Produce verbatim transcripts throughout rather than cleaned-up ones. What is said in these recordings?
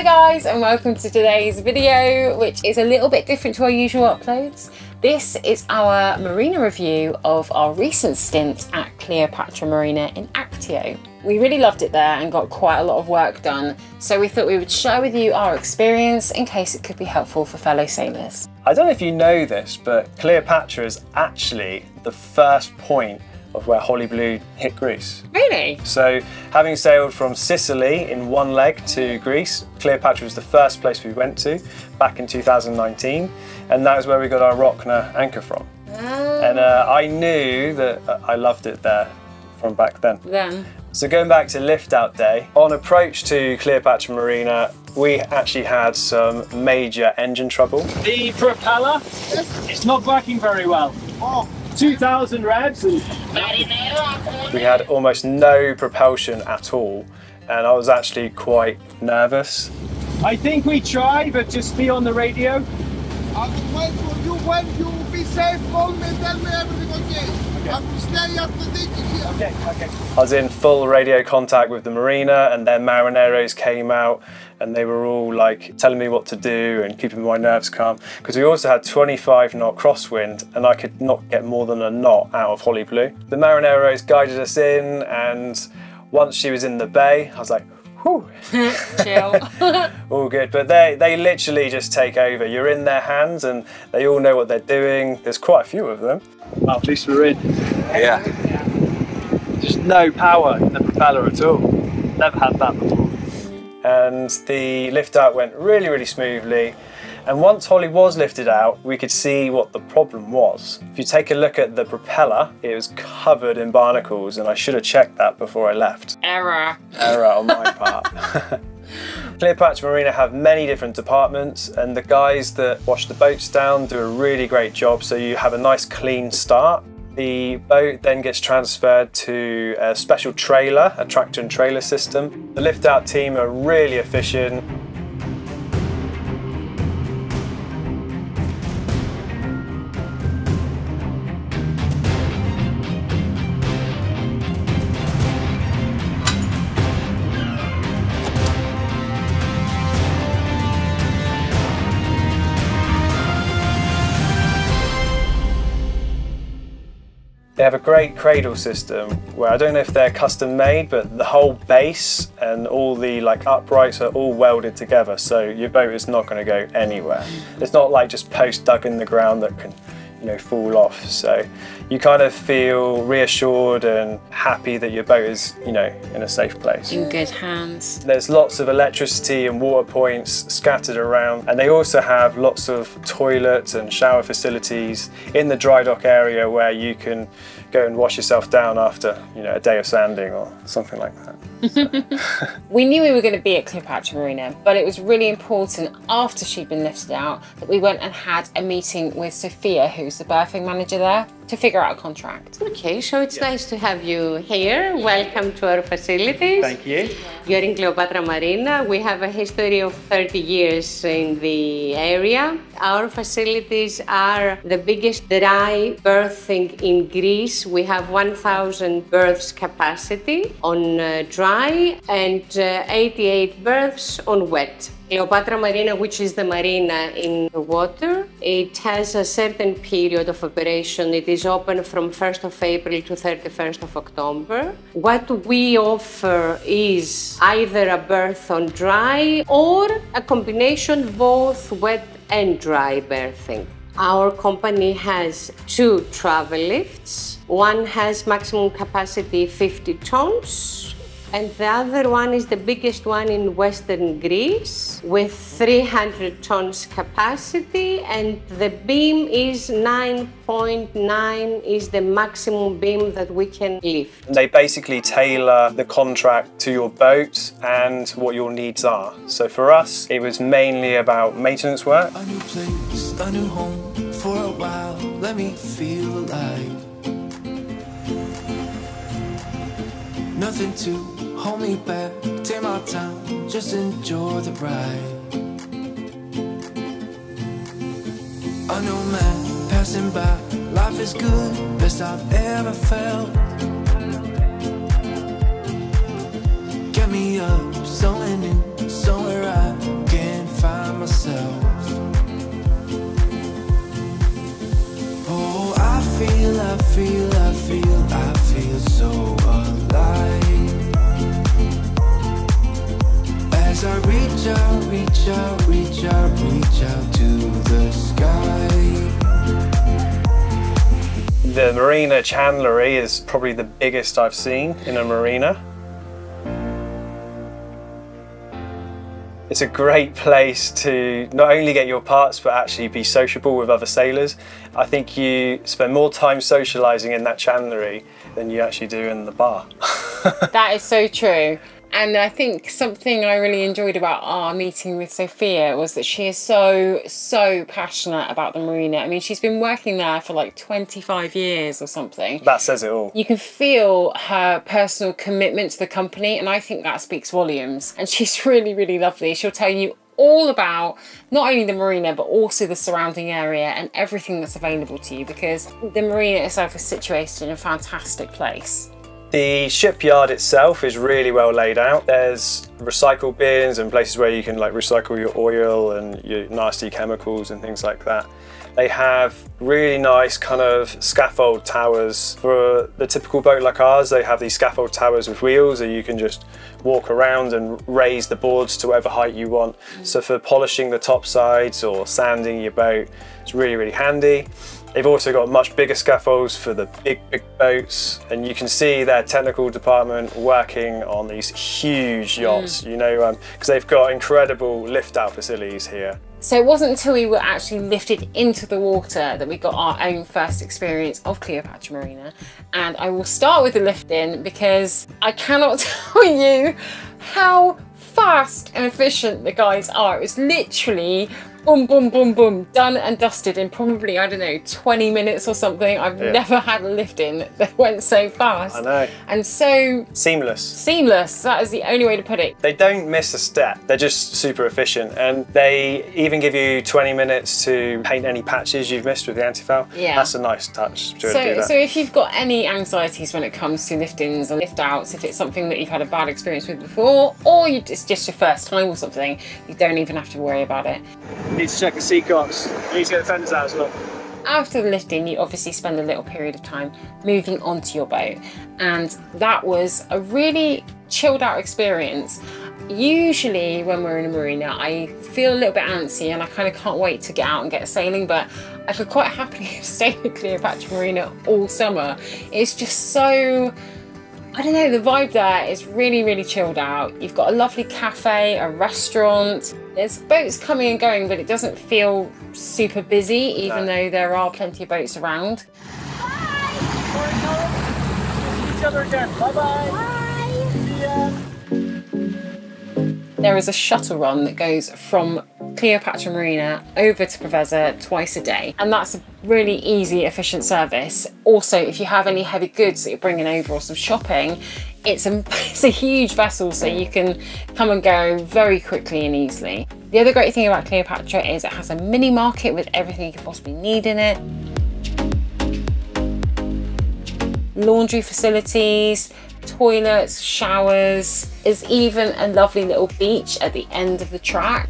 guys, and welcome to today's video, which is a little bit different to our usual uploads. This is our marina review of our recent stint at Cleopatra Marina in Actio. We really loved it there and got quite a lot of work done, so we thought we would share with you our experience in case it could be helpful for fellow sailors. I don't know if you know this, but Cleopatra is actually the first point of where Holly Blue hit Greece. Really? So having sailed from Sicily in one leg to Greece, Cleopatra was the first place we went to back in two thousand nineteen, and that was where we got our Rockner anchor from. Oh. And uh, I knew that I loved it there from back then. Then. So going back to lift out day, on approach to Cleopatra Marina, we actually had some major engine trouble. The propeller is not working very well. Oh. two thousand revs and we had almost no propulsion at all, and I was actually quite nervous. I think we tried, but just be on the radio. I'll wait for you. When you be safe, call me, tell me everything okay. Okay. I will stay up the digging here. Okay, okay. I was in full radio contact with the marina, and their marineros came out and they were all like telling me what to do and keeping my nerves calm, because we also had twenty-five knot crosswind and I could not get more than a knot out of Holly Blue. The marineros guided us in, and once she was in the bay, I was like, whew. Chill. All good, but they, they literally just take over. You're in their hands and they all know what they're doing. There's quite a few of them. Well, at least we're in. Yeah. Just no power in the propeller at all. Never had that before. And the lift out went really, really smoothly. And once Holly was lifted out, we could see what the problem was. If you take a look at the propeller, it was covered in barnacles, and I should have checked that before I left. Error. Error on my part. Cleopatra Marina have many different departments, and the guys that wash the boats down do a really great job, so you have a nice clean start. The boat then gets transferred to a special trailer, a tractor and trailer system. The lift out team are really efficient. They have a great cradle system where I don't know if they're custom made, but the whole base and all the like uprights are all welded together, so your boat is not going to go anywhere. It's not like just posts dug in the ground that can, you know, fall off. So you kind of feel reassured and happy that your boat is, you know, in a safe place. In good hands. There's lots of electricity and water points scattered around, and they also have lots of toilets and shower facilities in the dry dock area where you can go and wash yourself down after, you know, a day of sanding or something like that. So. We knew we were going to be at Cleopatra Marina, but it was really important after she'd been lifted out that we went and had a meeting with Sophia, who's the berthing manager there, to figure out a contract. Okay, so it's yeah. nice to have you here. Welcome to our facilities. Thank you. You're in Cleopatra Marina. We have a history of thirty years in the area. Our facilities are the biggest dry berthing in Greece. We have one thousand berths capacity on uh, dry and uh, eighty-eight berths on wet. Cleopatra Marina, which is the marina in the water, it has a certain period of operation. It is open from first of April to thirty-first of October. What we offer is either a berth on dry or a combination both wet and dry berthing. Our company has two travel lifts. One has maximum capacity fifty tons. And the other one is the biggest one in Western Greece with three hundred tons capacity, and the beam is nine point nine is the maximum beam that we can lift. They basically tailor the contract to your boat and what your needs are. So for us, it was mainly about maintenance work. A new place, a new home for a while, let me feel alive. Nothing to hold me back, take my time, just enjoy the ride. A new man passing by, life is good, best I've ever felt. Get me up, somewhere new, somewhere right. marina chandlery is probably the biggest I've seen in a marina. It's a great place to not only get your parts but actually be sociable with other sailors. I think you spend more time socialising in that chandlery than you actually do in the bar. That is so true. And I think something I really enjoyed about our meeting with Sophia was that she is so, so passionate about the marina. I mean, she's been working there for like twenty-five years or something. That says it all. You can feel her personal commitment to the company, and I think that speaks volumes. And she's really, really lovely. She'll tell you all about not only the marina but also the surrounding area and everything that's available to you, because the marina itself is situated in a fantastic place. The shipyard itself is really well laid out. There's recycle bins and places where you can like recycle your oil and your nasty chemicals and things like that. They have really nice kind of scaffold towers. For the typical boat like ours, they have these scaffold towers with wheels that you can just walk around and raise the boards to whatever height you want. So for polishing the top sides or sanding your boat, it's really, really handy. They've also got much bigger scaffolds for the big, big boats, and you can see their technical department working on these huge yachts, mm. you know, because um, they've got incredible lift-out facilities here. So it wasn't until we were actually lifted into the water that we got our own first experience of Cleopatra Marina. And I will start with the lifting because I cannot tell you how fast and efficient the guys are. It was literally boom, boom, boom, boom, done and dusted in probably, I don't know, twenty minutes or something. I've yeah. never had a lift-in that went so fast. I know. And so... Seamless. Seamless, that is the only way to put it. They don't miss a step. They're just super efficient, and they even give you twenty minutes to paint any patches you've missed with the antifoul. Yeah. That's a nice touch to so, do that. So if you've got any anxieties when it comes to lift-ins or lift-outs, if it's something that you've had a bad experience with before, or you, it's just your first time or something, you don't even have to worry about it. Need to check the seacocks. Need to get the fenders out as well. After the lifting, you obviously spend a little period of time moving onto your boat, and that was a really chilled out experience. Usually when we're in a marina, I feel a little bit antsy and I kind of can't wait to get out and get sailing, but I could quite happily stay at Cleopatra Marina all summer. It's just so, I don't know, the vibe there is really, really chilled out. You've got a lovely cafe, a restaurant. There's boats coming and going, but it doesn't feel super busy, even no. though there are plenty of boats around. Bye! See each other again. Bye-bye! Bye! See ya! There is a shuttle run that goes from Cleopatra Marina over to Preveza twice a day, and that's a really easy, efficient service. Also, if you have any heavy goods that you're bringing over or some shopping, it's a, it's a huge vessel, so you can come and go very quickly and easily. The other great thing about Cleopatra is it has a mini market with everything you could possibly need in it. Laundry facilities, toilets, showers. There's even a lovely little beach at the end of the track.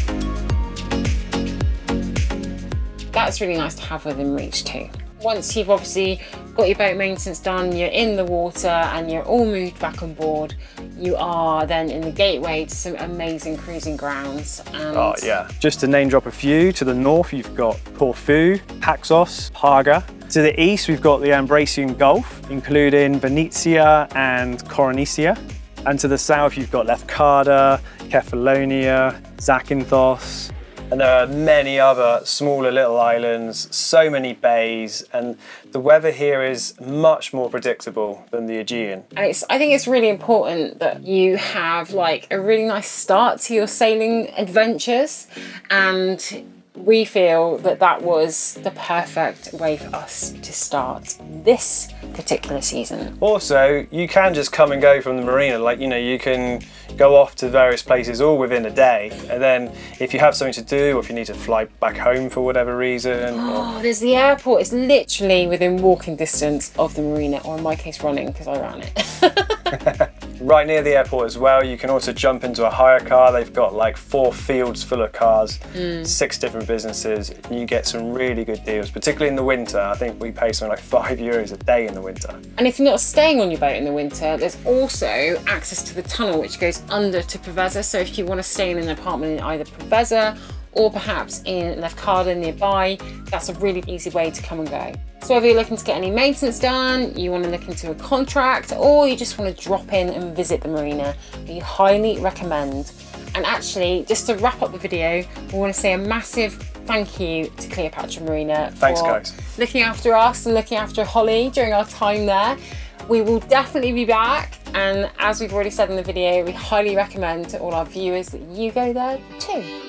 That's really nice to have within reach too. Once you've obviously got your boat maintenance done, you're in the water and you're all moved back on board, you are then in the gateway to some amazing cruising grounds. And oh yeah, just to name drop a few, to the north you've got Corfu, Paxos, Haga. To the east we've got the Ambracian Gulf, including Venetia and Coronisia. And to the south you've got Lefkada, Kefalonia, Zakynthos. And there are many other smaller little islands, so many bays, and the weather here is much more predictable than the Aegean. And it's, I think it's really important that you have like a really nice start to your sailing adventures, and we feel that that was the perfect way for us to start this particular season. Also, you can just come and go from the marina, like, you know, you can go off to various places all within a day, and then if you have something to do or if you need to fly back home for whatever reason. Oh, or... there's the airport. It's literally within walking distance of the marina, or in my case running because I ran it. Right near the airport as well, you can also jump into a hire car. They've got like four fields full of cars, mm. six different businesses. You get some really good deals, particularly in the winter. I think we pay something like five euros a day in the winter. And if you're not staying on your boat in the winter, there's also access to the tunnel which goes under to Preveza. So if you want to stay in an apartment in either Preveza or perhaps in Lefkada nearby, that's a really easy way to come and go. So whether you're looking to get any maintenance done, you want to look into a contract, or you just want to drop in and visit the marina, we highly recommend. And actually, just to wrap up the video, we want to say a massive thank you to Cleopatra Marina for Thanks, guys. looking after us and looking after Holly during our time there. We will definitely be back, and as we've already said in the video, we highly recommend to all our viewers that you go there too.